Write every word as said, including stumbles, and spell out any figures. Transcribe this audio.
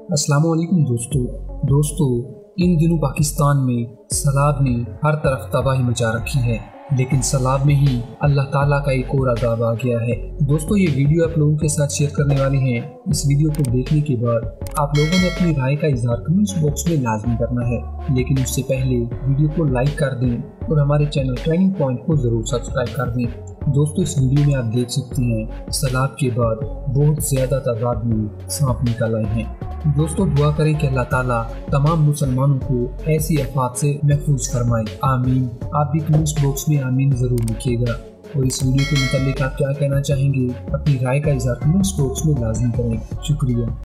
अस्सलाम वालेकुम दोस्तों दोस्तों इन दिनों पाकिस्तान में सैलाब ने हर तरफ तबाही मचा रखी है, लेकिन सैलाब में ही अल्लाह ताला का एक और अज़ाब आ गया है। दोस्तों ये वीडियो आप लोगों के साथ शेयर करने वाले हैं। इस वीडियो को देखने के बाद आप लोगों ने अपनी राय का इजहार कमेंट्स बॉक्स में लाजमी करना है, लेकिन उससे पहले वीडियो को लाइक कर दें और हमारे चैनल टर्निंग पॉइंट को जरूर सब्सक्राइब कर दें। दोस्तों इस वीडियो में आप देख सकते हैं सैलाब के बाद बहुत ज्यादा तादाद में सांप निकल आए हैं। दोस्तों दुआ करें कि अल्लाह ताला तमाम मुसलमानों को ऐसी आफात से महफूज फरमाए, आमीन। आप भी कमेंट्स बॉक्स में आमीन जरूर लिखिएगा और इस वीडियो के मुताबिक आप क्या कहना चाहेंगे अपनी राय का इजहार कमेंट्स बॉक्स में लाजमी करें। शुक्रिया।